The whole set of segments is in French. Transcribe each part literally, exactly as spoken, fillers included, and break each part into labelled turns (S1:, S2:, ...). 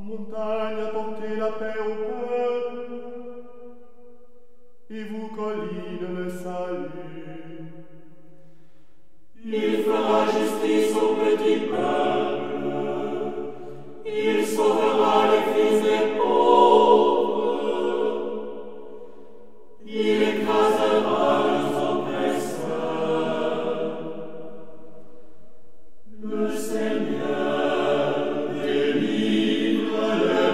S1: Montagne, apportez la paix au peuple, et vous, collines, le salut.
S2: Il fera justice au petit peuple, il sauvera les fils des pauvres, il écrasera les oppresseurs. Le Seigneur délivre les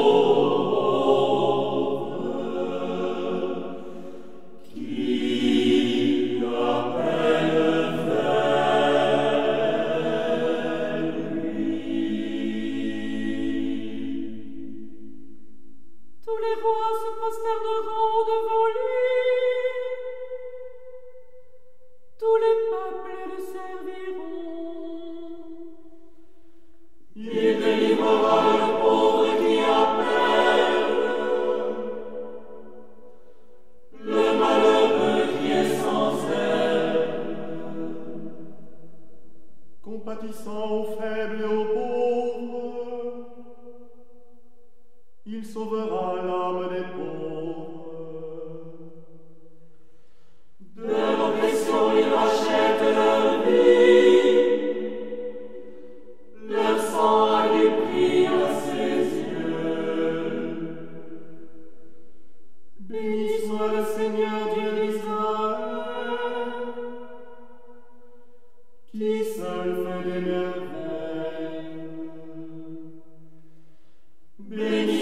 S2: pauvres, qui appellent vers lui.
S3: Tous les rois se prosterneront devant lui, tous les peuples le serviront.
S2: Il délivrera le pauvre qui appelle, le malheureux qui est sans aide.
S1: Compatissant aux faibles et aux pauvres, il sauvera l'âme des pauvres.
S2: De l'oppression, il rachète leur vie, leur sang a du prix à ses yeux.
S1: Béni soit le Seigneur Dieu d'Israël, qui seul fait des merveilles.
S2: Béni